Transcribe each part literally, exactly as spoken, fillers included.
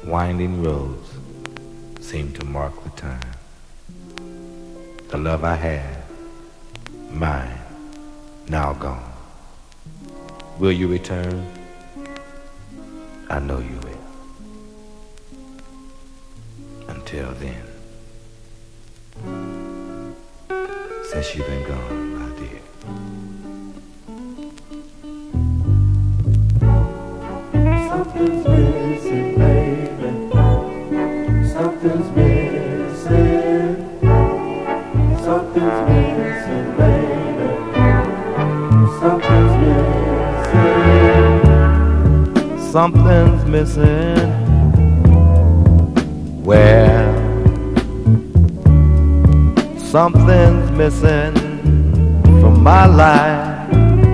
winding roads seem to mark the time. The love I had, mine, now gone. Will you return? I know you will. Until then, since you've been gone, my dear, something's missing, baby. Something's missing. Something's missing, baby. Something's missing. something's missing. Well, something's missing from my life.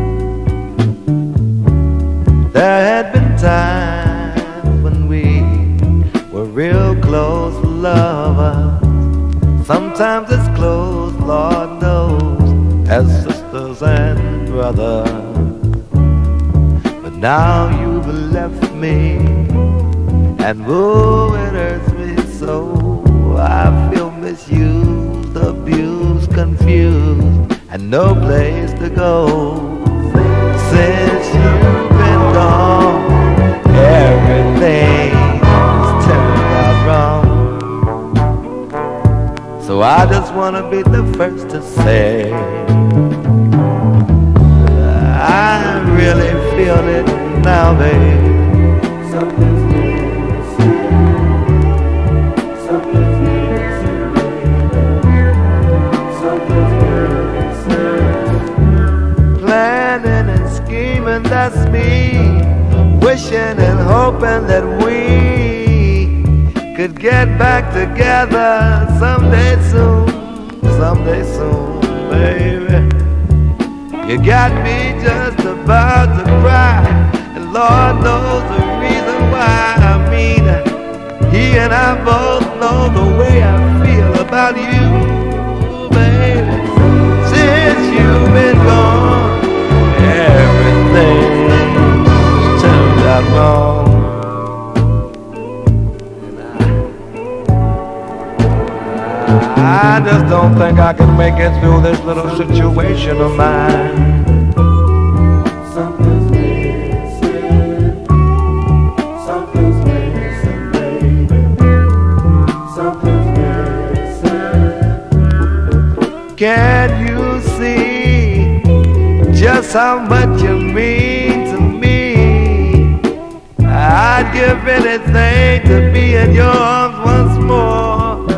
There had been times when we were real close lovers. Sometimes as close, Lord knows, as sisters and brothers. But now you've left me, and oh, it hurts me so. I feel misused, abused, confused, and no place to go. Since you've been gone, everything's turned out wrong. So I just wanna be the first to say I really feel it now, babe. Something's missing. Something's missing, baby. Something's missing. Planning and scheming, that's me. Wishing and hoping that we could get back together someday soon, someday soon, baby. You got me just about to cry, and Lord knows the reason why. I mean, he and I both know the way I feel about you, baby. Since you've been gone, everything's turned out wrong. I just don't think I can make it through this little situation of mine. Something's missing. Something's missing, baby. Something's missing. Can you see just how much you mean to me? I'd give anything to be in your arms once more.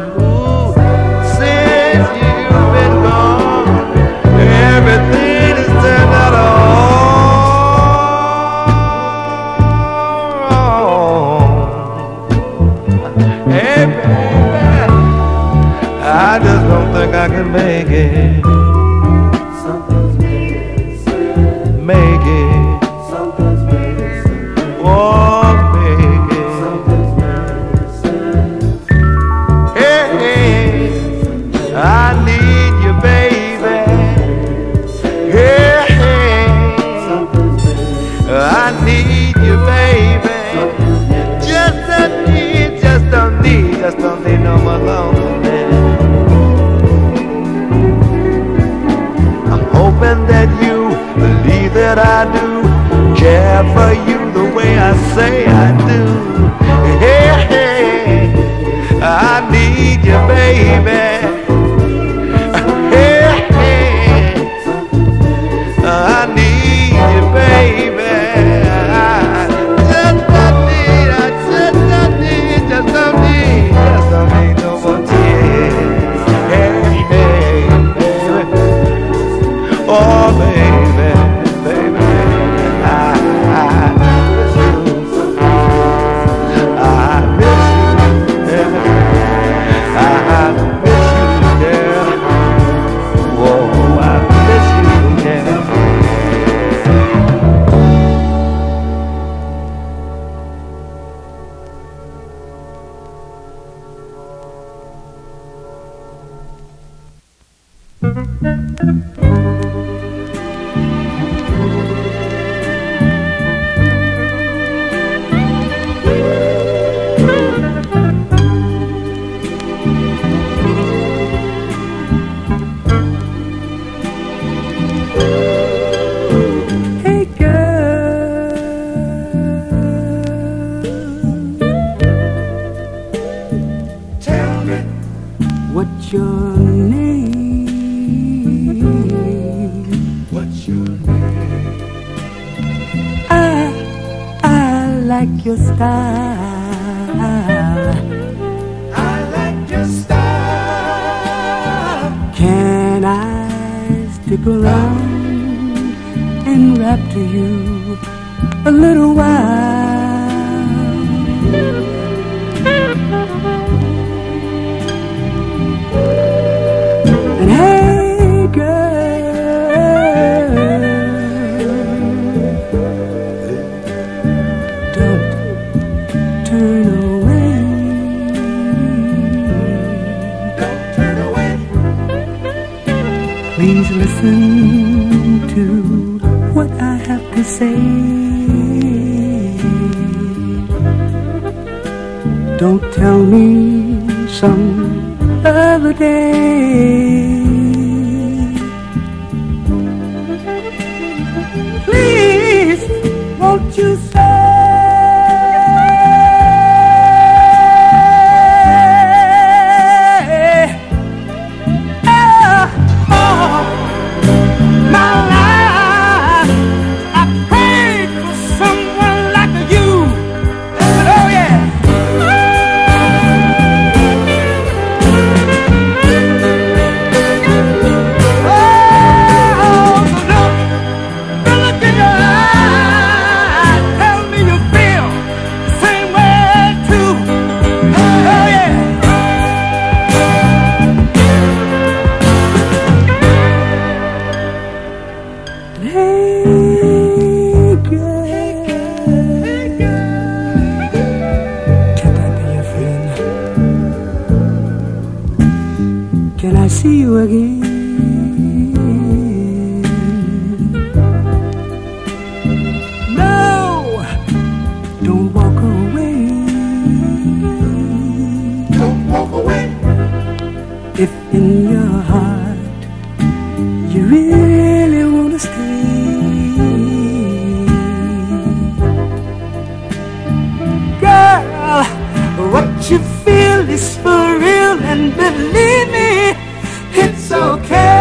Everything is turned out all wrong. Hey, baby, I just don't think I can make it. Something's missing. Make it. Something's missing. Oh, make it. Something's missing. Hey, hey, I need you, baby. I need you, baby. Just don't need, just don't need, just don't need no more loneliness. I'm hoping that you believe that I do care for you the way I say I do. Hey, hey, I need you, baby. Hey, hey, I need you, baby. Oh, baby, baby, I, I miss you. I miss you, yeah. I miss you, yeah. Whoa, I miss you, yeah. What's your name? What's your name? I, I like your style. I like your style. Can I stick around and rap to you a little while? And hey girl, don't turn away. Don't turn away. Please listen to what I have to say. Don't tell me some other day. Please, won't you say, oh, oh, my life, I prayed for someone like you. Oh yeah. Can I see you again? No, don't walk away. Don't walk away. If in your heart you really want to stay, girl, what you feel is for real, and believe me, it's okay.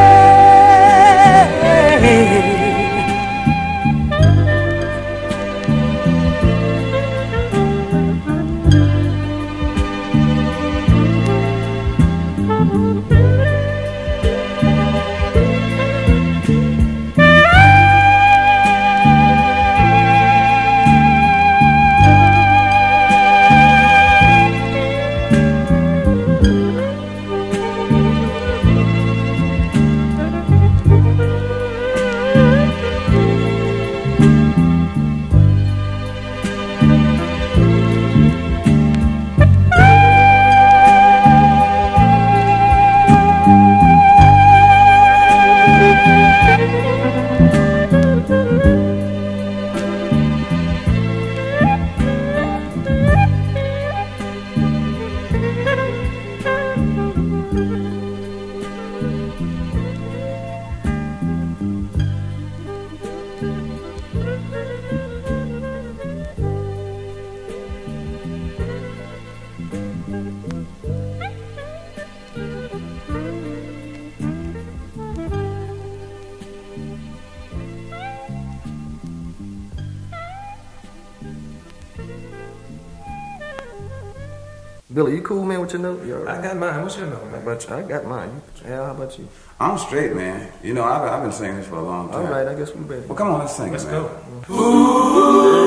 Billy, you cool, man, with your note? You I got mine. What's your note, How man? about you? I got mine. Yeah, how about you? I'm straight, man. You know, I've, I've been singing this for a long time. All right, I guess we ready. Well, come on, let's sing Let's it, man. go.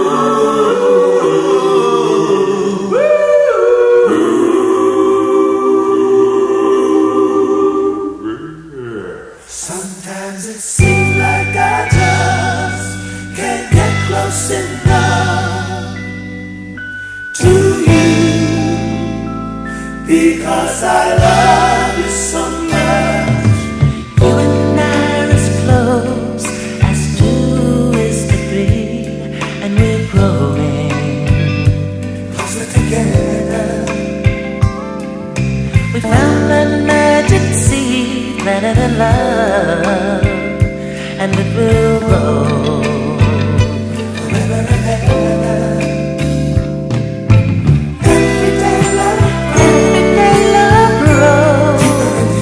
Sometimes it seems like I just can't get close enough to you, because I love you so much. You and I are as close as two is to three, and we're growing Closer together. We found that magic seed planted in love, and it will grow Forever and ever. Every day love, every day. Love grows.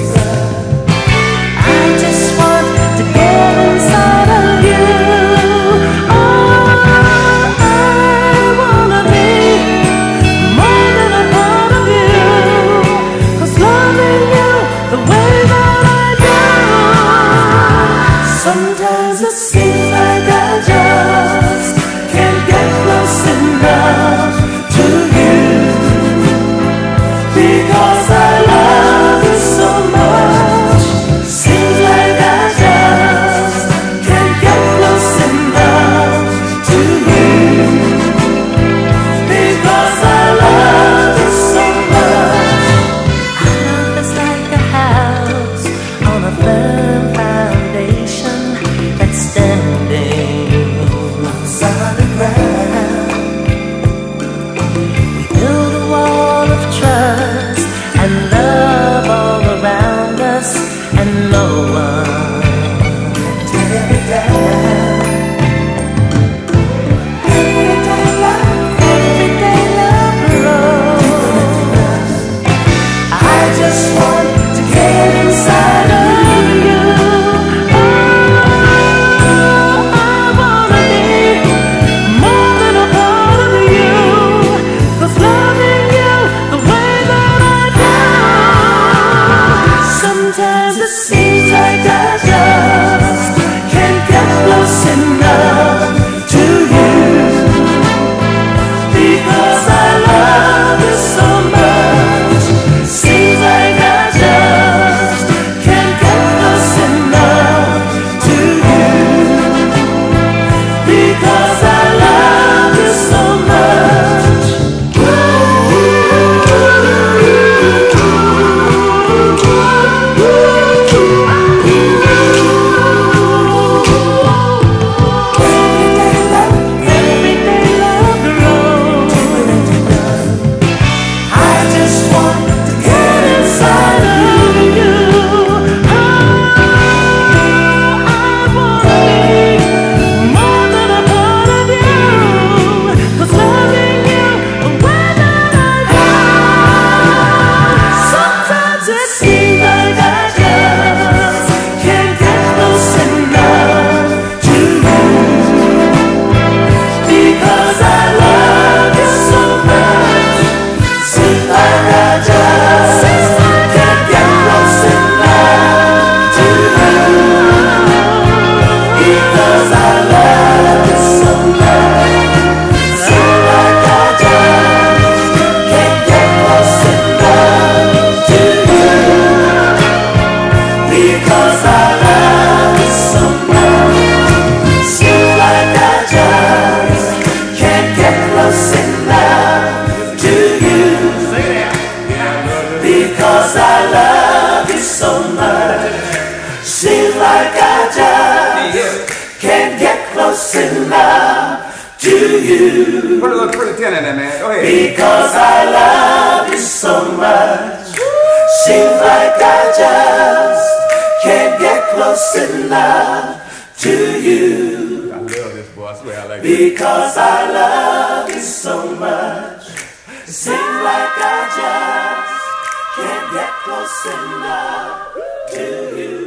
close enough to you. Put a little pretty tin in there, man. Go ahead. Because I love you so much. Seems like I just can't get close enough to you. I love this boy. I swear I like it. Because I love you so much. Seems like I just can't get close enough to you.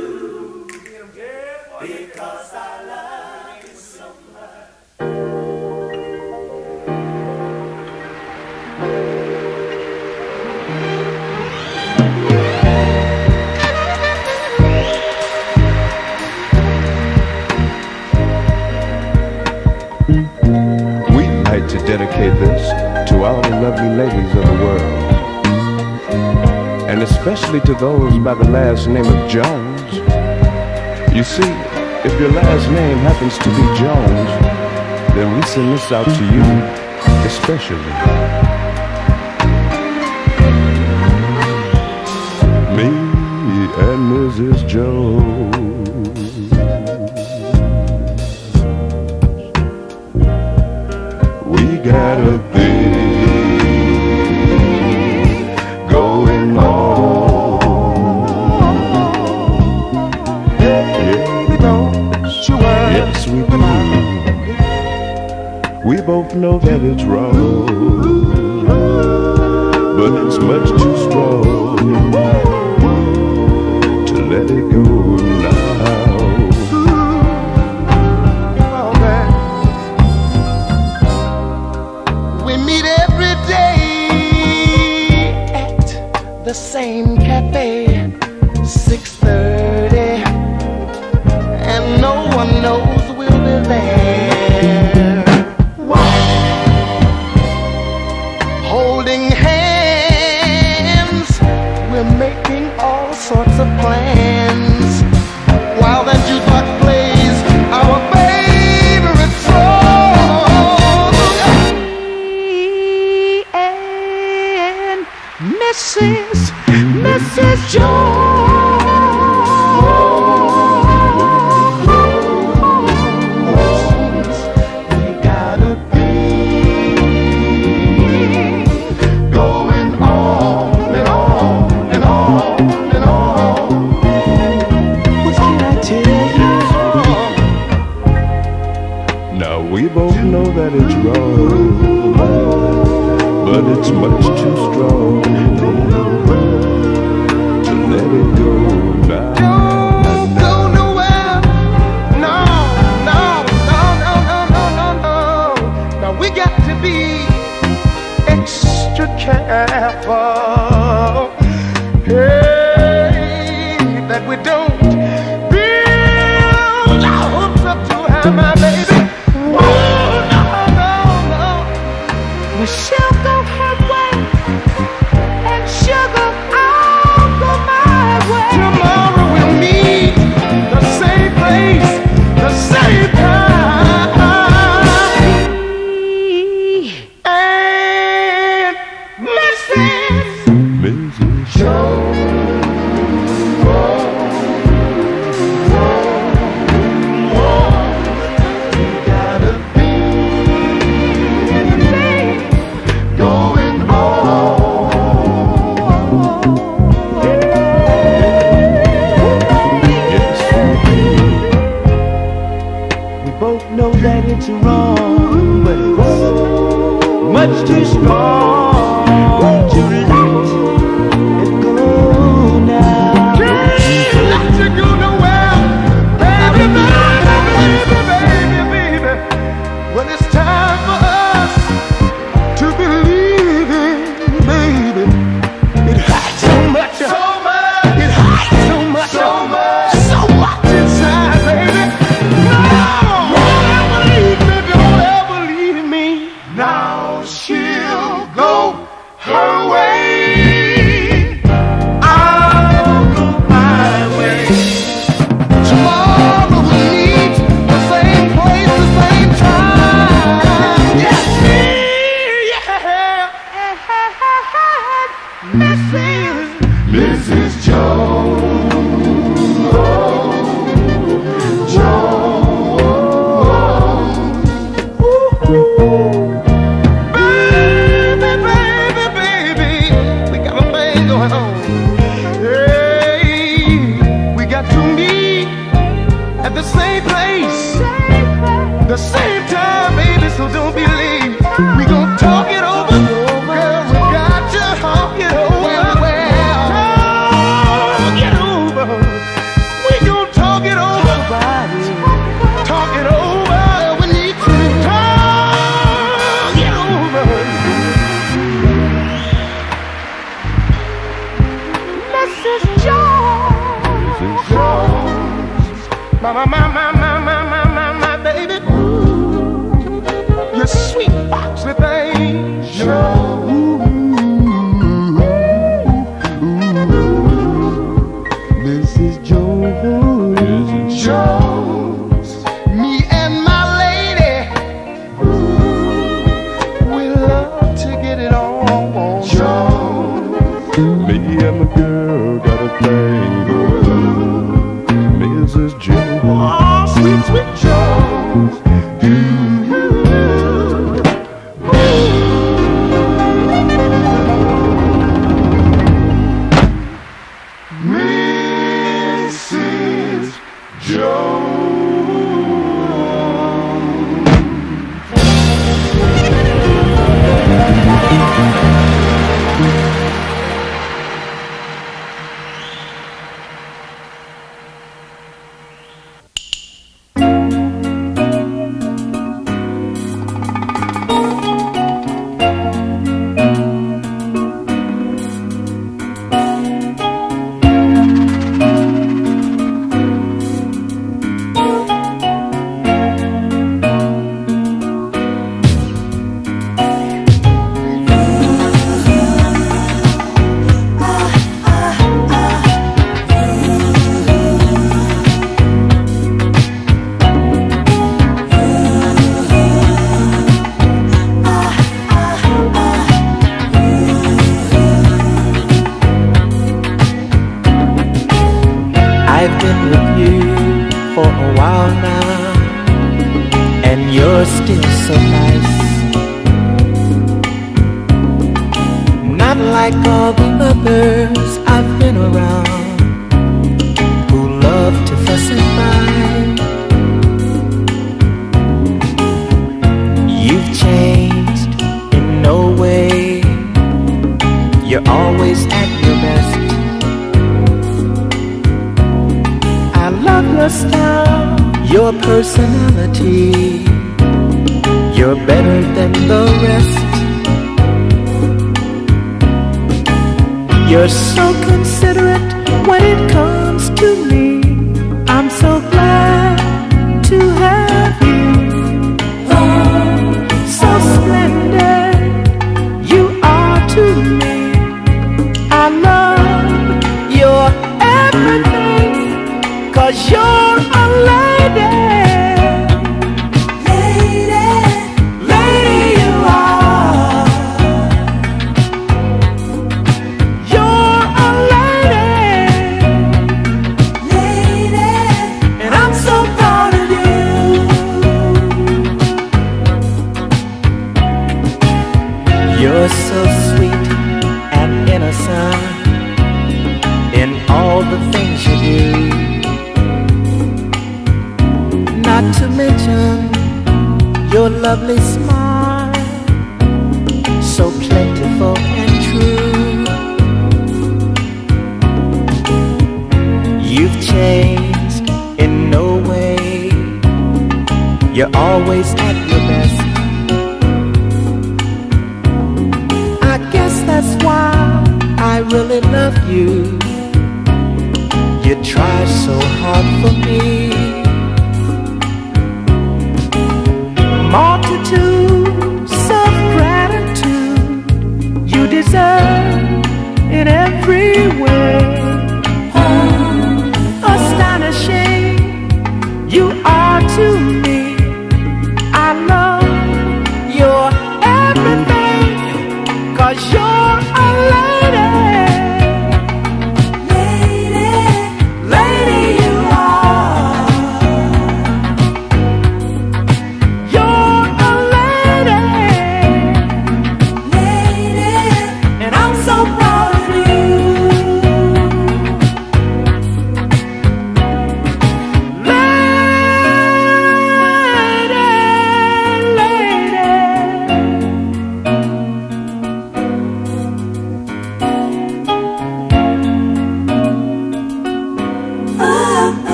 Because I love you so much. We'd like to dedicate this to all the lovely ladies of the world, and especially to those by the last name of Jones. You see, if your last name happens to be Jones, then we send this out to you especially. Me and Missus Jones, we got a thing going on. Yes, we do. We both know that it's wrong, but it's much too strong to let it go now. We meet every day at the same cafe, six thirty, and no one knows we'll be there. Why? Holding hands, we're making all sorts of plans, while that jukebox plays our favorite song. Me and Missus Missus Jones, we got a thing going on and on and on and on. What can I tell you? Now we both know that it's wrong, but it's much too strong to let it go now. Don't go nowhere. No, no, no, no, no, no, no, no. Now we got to be extra careful. Hey, that we don't build our hopes up too high, my baby. Oh, no, no, no. We shall go her way, and sugar, I'll go my way. Tomorrow we'll meet the same place, the same time. And Missus Missus got a thing going Yes, We both know that it's wrong, but it's much too strong to let it go now. Can't let you go nowhere, baby, baby, baby, baby, baby. When it's time for us to believe in, baby, it hurts so much, so much, it hurts so much, so much, so much inside, baby. No, don't ever leave me, don't ever leave me. Now she'll go her way, I'll go my way. Tomorrow we'll meet the same place, the same time. Yes, yeah. Missus Missus Jones, Jones. my, my, my, my, my, my, my, my, my baby. Ooh, you sweet foxy thing. Joe. Missus Jones. Missus Jones. Me and my lady. Ooh, we love to get it on. Jones. Me and my girl got a thing going on. Missus Jones. Oh, sweet, sweet Jones. Missus Jones. I've been with you for a while now, and you're still so nice. Not like all the others I've been around, who love to fuss and fight. You've changed in no way, you're always at your best. I love your style, your personality. You're better than the rest. You're so considerate when it comes to me. I'm so glad to have you. Oh, so splendid you are to me. I love your everything, 'cause you're a lady. Lady, lady you are. You're a lady. Lady, and I'm so proud of you. You're so sweet and innocent in all the things you do. Not to mention your lovely smile, so plentiful and true. You've changed in no way, you're always at your best. I guess that's why I really love you. You try so hard for me. Multitudes of gratitude you deserve in every way. Oh, astonishing you are to me. I love your everything, 'cause you're